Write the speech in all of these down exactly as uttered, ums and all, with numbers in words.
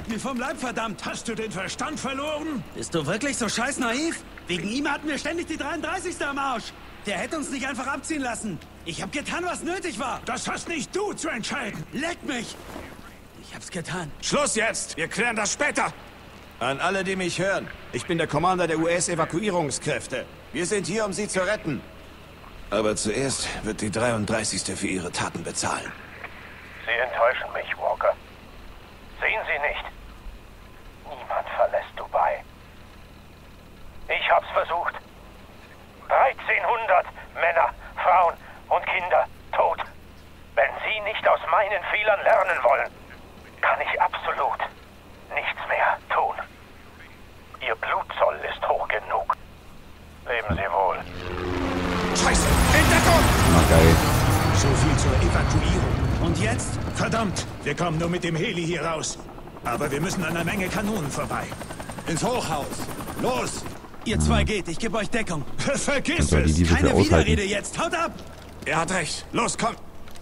hat mir vom Leib verdammt. Hast du den Verstand verloren? Bist du wirklich so scheiß naiv? Wegen ihm hatten wir ständig die dreiunddreißigste am Arsch. Der hätte uns nicht einfach abziehen lassen. Ich hab getan, was nötig war. Das hast nicht du zu entscheiden. Leck mich. Ich hab's getan. Schluss jetzt. Wir klären das später. An alle, die mich hören. Ich bin der Commander der U S-Evakuierungskräfte. Wir sind hier, um sie zu retten. Aber zuerst wird die dreiunddreißigste für ihre Taten bezahlen. Sie enttäuschen mich, Walker. Sehen Sie nicht? Niemand verlässt Dubai. Ich hab's versucht. dreizehnhundert Männer, Frauen und Kinder tot. Wenn Sie nicht aus meinen Fehlern lernen wollen, kann ich absolut nichts mehr tun. Ihr Blutzoll ist hoch genug. Leben Sie wohl. Scheiße! Entdeckung! Na geil. So viel zur Evakuierung. Und jetzt? Verdammt! Wir kommen nur mit dem Heli hier raus. Aber wir müssen an einer Menge Kanonen vorbei. Ins Hochhaus. Los! Ihr zwei geht, ich gebe euch Deckung. Vergiss Soll die es! diese viel Keine aushalten? Widerrede jetzt. Haut ab! Er hat recht. Los, komm!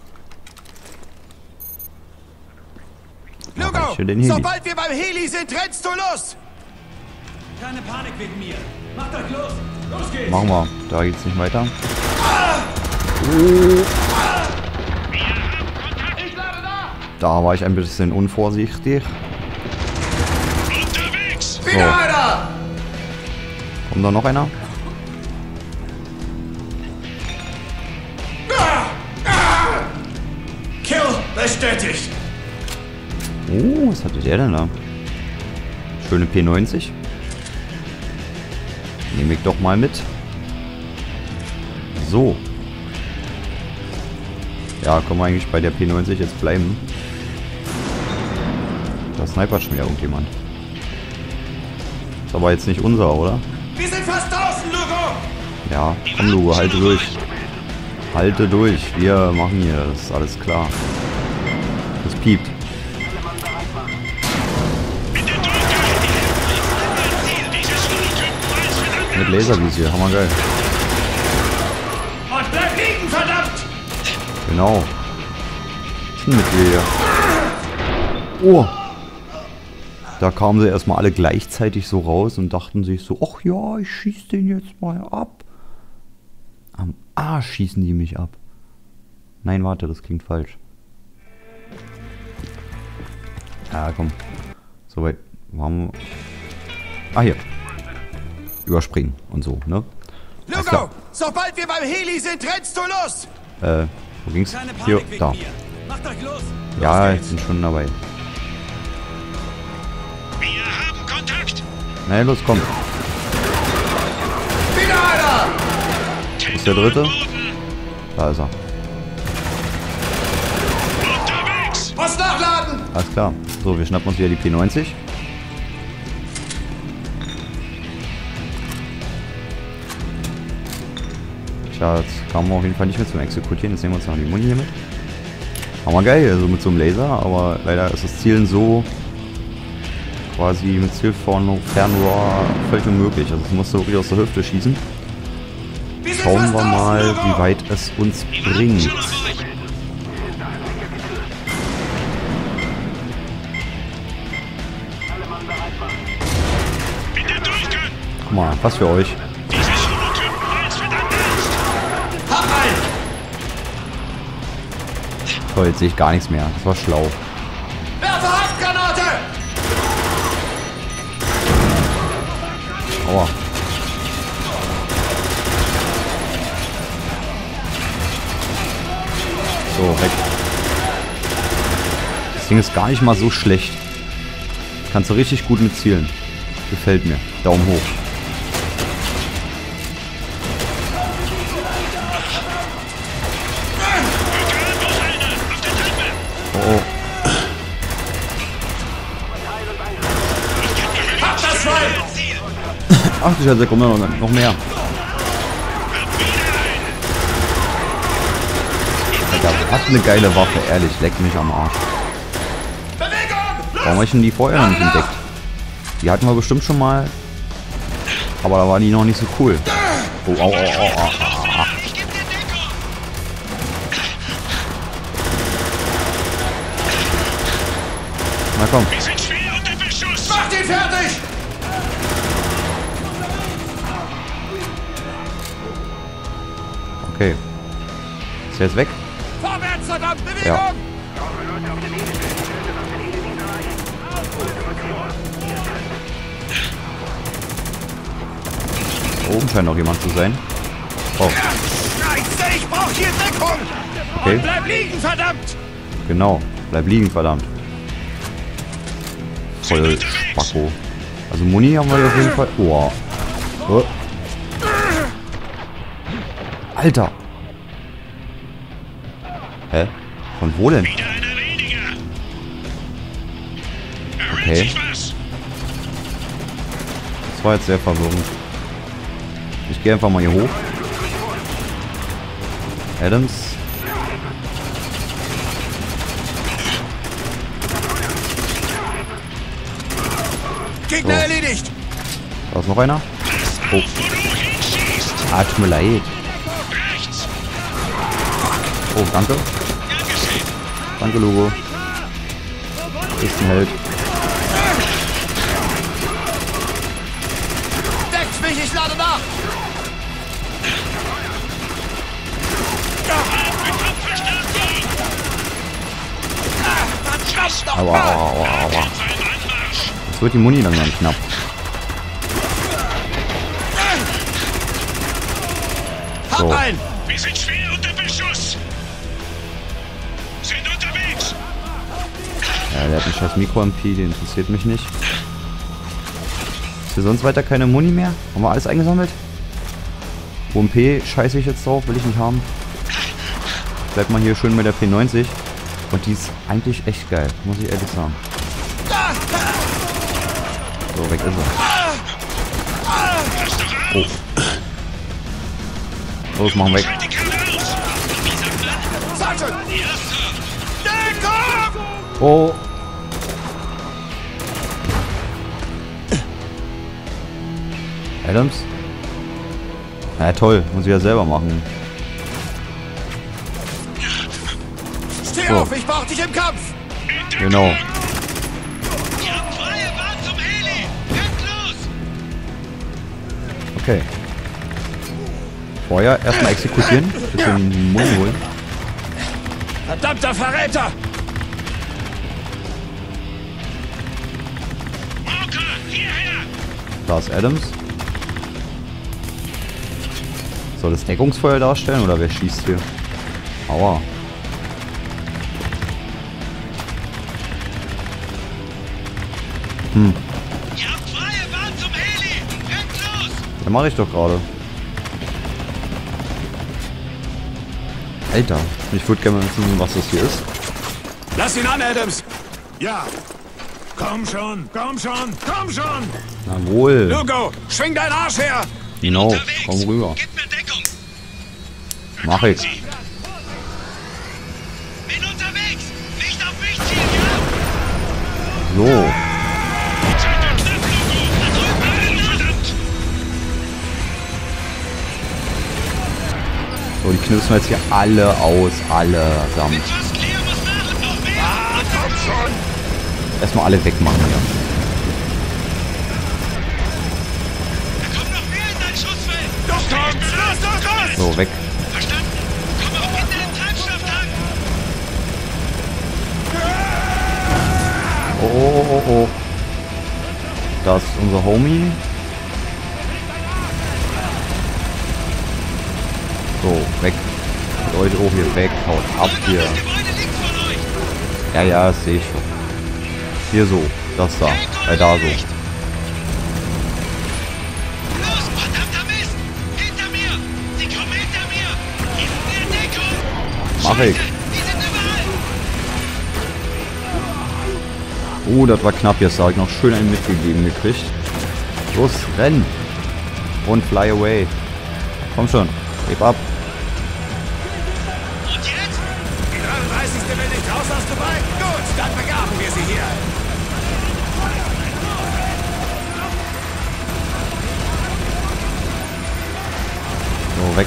Lugo, den Heli. Sobald wir beim Heli sind, rennst du los! Keine Panik wegen mir. Macht euch los. Los geht's! Machen wir. Da geht's nicht weiter. Da war ich ein bisschen unvorsichtig. Unterwegs! So. Kommt da noch einer? Kill bestätigt! Oh, was hatte der denn da? Schöne P neunzig. Nehme ich doch mal mit. So. Ja, können wir eigentlich bei der P neunzig jetzt bleiben. Da snipert schon wieder irgendjemand. Ist aber jetzt nicht unser, oder? Wir sind fast draußen, Lugo! Ja, komm Lugo, halte durch. Halte durch. Wir machen hier, das ist alles klar. Das piept. Mit Laservisier, hammergeil. Und bleib liegen, verdammt! Genau. Was ist denn mit dir hier? Oh! Da kamen sie erstmal alle gleichzeitig so raus und dachten sich so, ach ja, ich schieß den jetzt mal ab. Am Arsch schießen die mich ab. Nein, warte, das klingt falsch. Ja, komm. Soweit. Warum? Ah, hier. Überspringen und so, ne? Lugo! Sobald wir beim Heli sind, rennst du los! Äh, wo ging's? Keine Panik Hier, wegen da. mir. Macht euch los. Ja, ich bin schon dabei. Wir haben Kontakt! Na ja, los, komm. Wieder einer! Wo ist der dritte? Da ist er. Unterwegs! Was nachladen! Alles klar. So, wir schnappen uns wieder die P neunzig. Tja, jetzt kamen wir auf jeden Fall nicht mehr zum Exekutieren. Jetzt nehmen wir uns noch die Muni hier mit. Hammer geil, also mit so einem Laser, aber leider ist das Zielen so quasi mit Zielfernrohr völlig unmöglich. Also es musste wirklich aus der Hüfte schießen. Schauen wir mal, wie weit es uns bringt. Guck mal, was für euch. So, jetzt sehe ich gar nichts mehr. Das war schlau. Werfe Handgranate! Aua. So, weg. Das Ding ist gar nicht mal so schlecht. Kannst du richtig gut mit zielen. Gefällt mir. Daumen hoch. Oh, oh. Ach du Scheiße, komm noch, noch mehr. Alter, was eine geile Waffe, ehrlich, leck mich am Arsch. Warum habe ich denn die vorher noch nicht entdeckt? Die hatten wir bestimmt schon mal. Aber da war die noch nicht so cool. Oh, au, au, au, au, au. Na komm. Wir sind schwer unterwegs! Muni fertig! Okay. Ist er jetzt weg? Vorwärts, verdammt! Bewegung! Ja. Da oben scheint noch jemand zu sein. Oh, Scheiße, ich brauch hier Deckung! okay. Bleib liegen, verdammt! Genau. Bleib liegen, verdammt. Voll Spacko. Also Muni haben wir auf jeden Fall. Oh. Oh. Alter. Hä? Von wo denn? Okay. Das war jetzt sehr verwirrend. Ich gehe einfach mal hier hoch. Adams. Gegner So. erledigt! Da ist noch einer. Oh. Ah, tut mir leid. Oh, danke. Danke, Logo. Ist ein Held. Deckt mich, ich lade nach! Aua, aua, aua, aua. Jetzt wird die Muni langsam knapp. So. Hab ein! Wir sind schwer unter Beschuss. Sind unterwegs. Ja, der hat ein scheiß Mikro-M P, den interessiert mich nicht. Ist hier sonst weiter keine Muni mehr? Haben wir alles eingesammelt? O M P scheiße ich jetzt drauf, will ich nicht haben. Bleibt mal hier schön mit der P neunzig. Und die ist eigentlich echt geil, muss ich ehrlich sagen. So, weg ist er. Oh. Los, machen weg. Oh. Adams? Na toll, muss ich ja selber machen. Steh So. auf, ich brauch dich im Kampf! Genau. Ihr habt freie Bahn zum Heli. Rennt los. Okay. Vorher erstmal exekutieren. Bisschen Muni holen. Verdammter Verräter! Walker, hierher. Da ist Adams. Soll das Deckungsfeuer darstellen oder wer schießt hier? Aua. Hm. Ihr habt freie Bahn zum Heli. Rennt los. Ja, mache ich doch gerade. Alter, ich würde gerne mal wissen, was das hier ist. Lass ihn an, Adams! Ja. Komm schon, komm schon, komm schon! Jawohl. Logo, schwing deinen Arsch her! Genau, Unterwegs. komm rüber. Gib mir Deckung. Mach ich. Sie. Bin unterwegs. Nicht auf mich zielen, ja? So. Seid ihr knapp, Logo. Da drüben rein, verdammt. So, die knipsen wir jetzt hier alle aus. Allesamt. Bin fast leer, muss nach und noch mehr. Ah, komm schon. Erstmal alle wegmachen hier. Da kommt noch mehr in dein Schussfeld. Los, komm! Los, los, los! So, weg. Verstanden? Komm auch hinter den Treibstofftank. Oh, oh, oh, oh. Das ist unser Homie. So, weg. Leute, oh, hier weg. Haut ab hier. Das Gebäude links von euch. Ja, ja, das sehe ich schon. Hier so. Das da. Äh, da so. Los, verdammter Mist. Hinter mir. Sie kommen hinter mir. Gib mir Deckung. Mach ich. Scheiße, die sind überall. Oh, das war knapp. Jetzt habe ich noch schön einen mitgegeben gekriegt. Los, renn. Und fly away. Komm schon. Heb ab. Und jetzt? Die dreiunddreißigste will nicht raus aus Dubai? Gut, dann begraben wir sie hier. So, weg.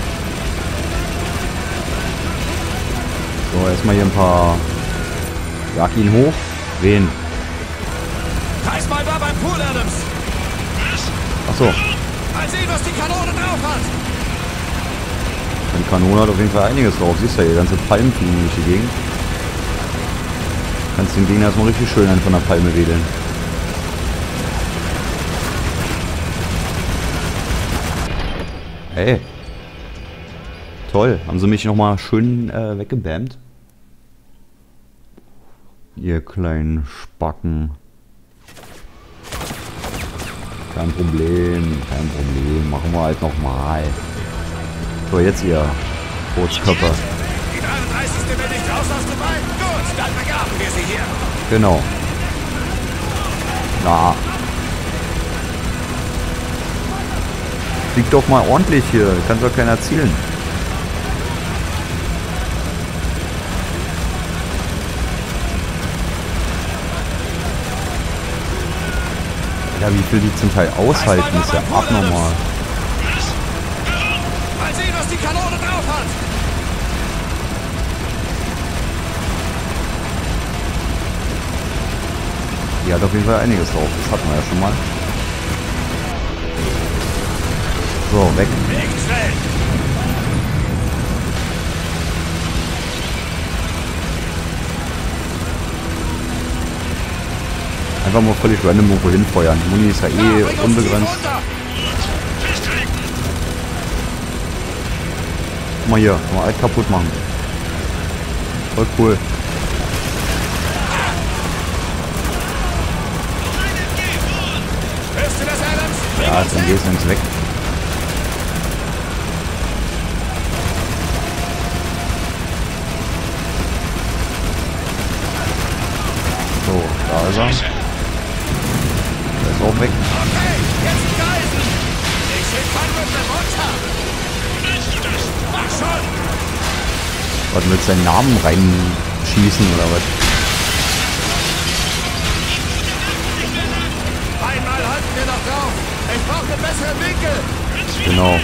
So, erstmal hier ein paar Jag ihn hoch. Wen? Reiß mal da beim Pool, Adams. Achso. Mal sehen, was die Kanone drauf hat. Die Kanone hat auf jeden Fall einiges drauf. Siehst du ja, die ganze Palmen fliegen durch die Gegend. Kannst den Gegner erstmal richtig schön an von der Palme wedeln. Hey. Toll. Haben sie mich nochmal schön äh, weggebammt. Ihr kleinen Spacken. Kein Problem, kein Problem. Machen wir halt nochmal. So, jetzt ihr Bootskörper. Die dreiunddreißigste will nicht raus aus dem Wald. Gut, dann begraben wir sie hier. Genau. Na. Flieg doch mal ordentlich hier. Kann doch keiner zielen. Ja, wie viel die zum Teil aushalten, ist ja abnormal. Mal sehen, was die Kanone drauf hat. Die hat auf jeden Fall einiges drauf. Das hatten wir ja schon mal. So, weg. Nicht schnell. Einfach mal völlig random irgendwo hinfeuern. Muni ist ja eh Ja, unbegrenzt. Guck mal hier, mal alles kaputt machen. Voll cool. Hörst du das, Adams? Ja, jetzt dann gehst du links weg. So, da ist er. Der ist auch weg. Okay, jetzt die Geisen. Ich will Conrad runter. Mach schon. Was, willst du deinen Namen reinschießen oder was? Einmal halten wir noch drauf. Ich brauche einen besseren Winkel. Genau.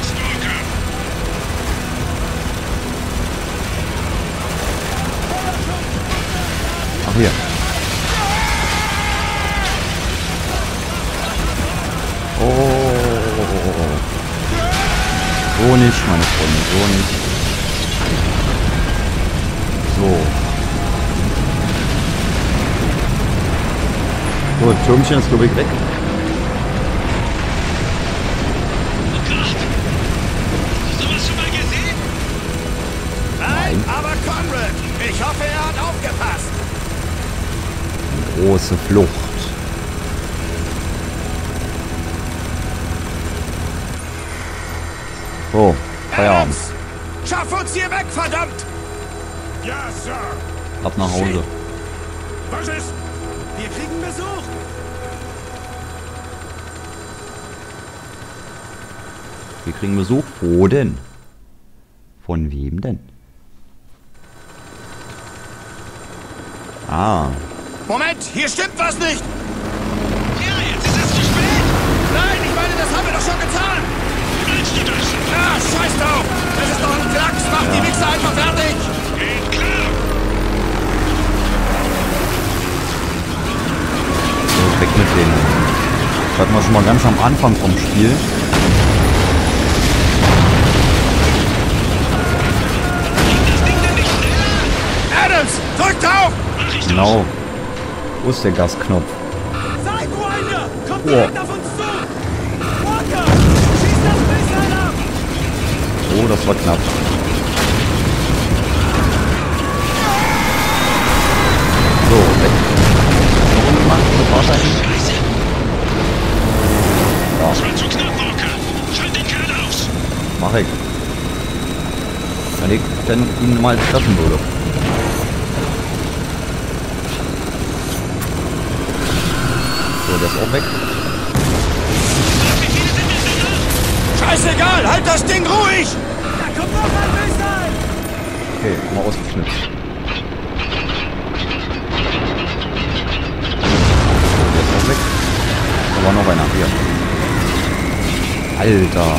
Ach hier. Oh, oh, oh, oh. So nicht, meine Freunde, so nicht. So. So, das Türmchen ist glaube ich weg. Oh Gott! Hast du sowas schon mal gesehen? Nein, aber Conrad. Ich hoffe, er hat aufgepasst. Große Flucht. So, Feierabend. Adams, schaff uns hier weg, verdammt. Ja, Sir. Ab nach Hause. Was ist? Wir kriegen Besuch. Wir kriegen Besuch. Wo denn? Von wem denn? Ah. Moment, hier stimmt was nicht. Ja, jetzt ist es zu spät! Nein, ich meine, das haben wir doch schon getan. Wie meinst du das? Ah, scheiß drauf. Das ist doch ein Klacks. Mach die Wichser einfach fertig. Geht klar! So, weg mit denen. Das hatten wir schon mal ganz am Anfang vom Spiel. Geht das Ding denn nicht schneller? Adams, drück drauf. Mach ich das? Genau. Wo ist der Gasknopf? Sidewinder! Kommt Oh. direkt auf uns zu! Walker! Schieß das Missile ab! Oh, das war knapp. So, weg. Noch jemand? Noch Wasser hin? Scheiße! Ja, Das war zu knapp, Walker! Schalt den Kerl aus! mach ich. Wenn ich denn ihn mal treffen würde. So, der ist auch weg. Wie viele sind denn da? Scheißegal, halt das Ding ruhig. Da kommt noch ein Missile! Okay, mal ausgeschnipst. Der ist auch weg. Da war noch einer. Hier. Alter.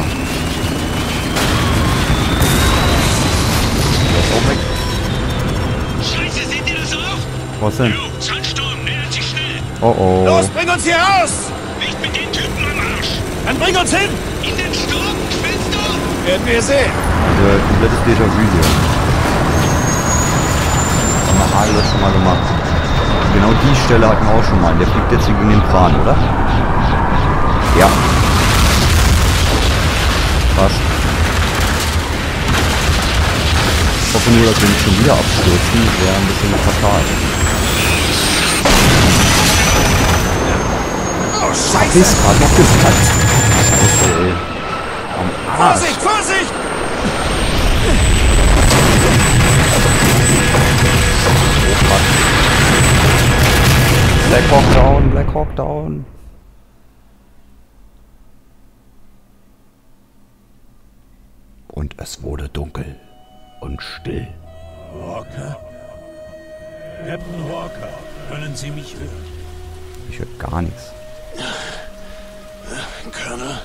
Der ist auch weg. Scheiße, seht ihr das auch? Was denn? Jo, Sandsturm, nähert sich schnell. Oh oh. Los, bring uns hier raus! Nicht mit den Typen am Arsch. Dann bring uns hin! In den Sturm, spinnst du? Werden wir sehen. Also komplettes Déjà-vu hier. Haben wir alles schon mal gemacht. Genau die Stelle hatten wir auch schon mal. Der fliegt jetzt gegen den Kran, oder? Ja. Krass. Ich hoffe nur, dass wir nicht schon wieder abstürzen. Das wäre ein bisschen fatal. Oh, Hab Scheiße! ich's gerade noch gesagt? Scheiße, ey. Am Arsch. Vorsicht, Vorsicht! Oh, fuck. Black Hawk down, Black Hawk down. Und es wurde dunkel und still. Walker? Captain Walker, können Sie mich hören? Ich höre gar nichts. Colonel?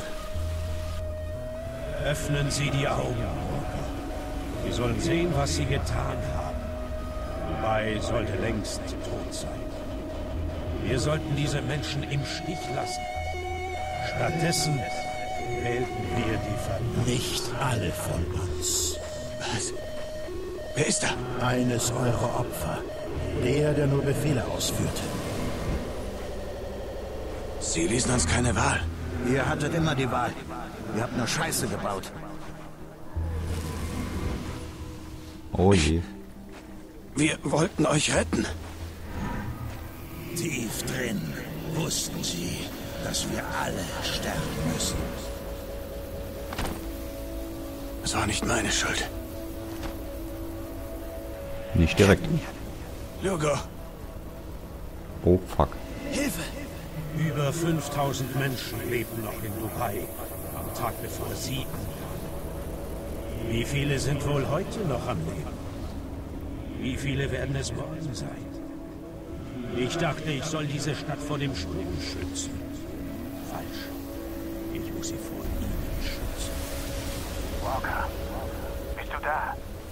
Öffnen Sie die Augen, Walker. Sie sollen sehen, was Sie getan haben. Dubai sollte längst tot sein. Wir sollten diese Menschen im Stich lassen. Stattdessen wählten wir die Verdammten. Nicht alle von uns. Was? Wer ist da? Eines eurer Opfer. Der, der nur Befehle ausführte. Sie ließen uns keine Wahl. Ihr hattet immer die Wahl. Ihr habt nur Scheiße gebaut. Oh je. Wir wollten euch retten. Tief drin wussten sie, dass wir alle sterben müssen. Es war nicht meine Schuld. Nicht direkt. Lugo, Oh fuck. Hilfe! Über fünftausend Menschen lebten noch in Dubai am Tag bevor Sie ankamen. Wie viele sind wohl heute noch am Leben? Wie viele werden es morgen sein? Ich dachte, ich soll diese Stadt vor dem Sturm schützen. Falsch. Ich muss sie vor Ihnen schützen. Walker, bist du da?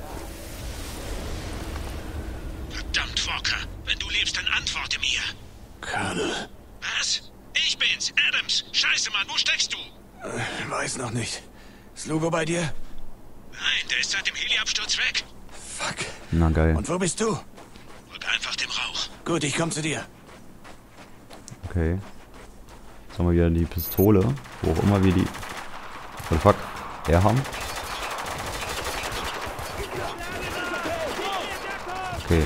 Verdammt, Walker. Wenn du lebst, dann antworte mir. Colonel, Was? Ich bin's, Adams. Scheiße, Mann, wo steckst du? äh, weiß noch nicht. Ist Lugo bei dir? Nein, der ist seit dem Heliabsturz weg. Fuck. Na geil. Und wo bist du? Folge einfach dem Rauch. Gut, ich komme zu dir. Okay. Jetzt haben wir wieder die Pistole. Wo auch immer wir die... What the fuck? Er haben. Okay.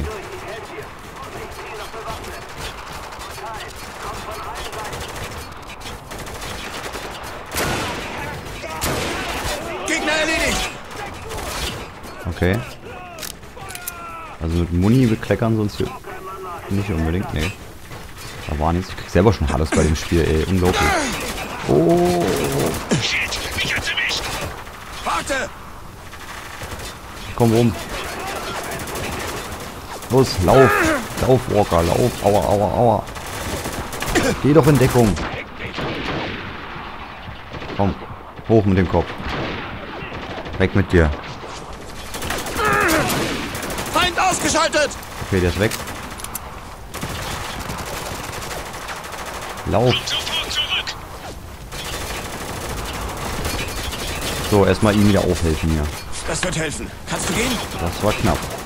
Gegner erledigt! Okay. Also mit Muni bekleckern sonst hier nicht unbedingt, nee. Da war nichts. Ich krieg selber schon alles bei dem Spiel, ey. Unglaublich. Oh. Shit, mich hat's erwischt. Warte! Komm rum. Los, lauf. Lauf, Walker, lauf. Aua, aua, aua. Geh doch in Deckung. Komm. Hoch mit dem Kopf. Weg mit dir. Feind ausgeschaltet! Okay, der ist weg. Lauf. Kommt sofort zurück. So, erstmal ihm wieder aufhelfen hier. Das wird helfen. Kannst du gehen? Das war knapp.